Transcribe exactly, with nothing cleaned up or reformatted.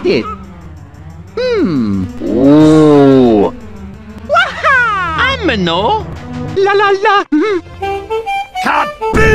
got it. Hmm. Ooh. I'm a no. La la la. Kabim!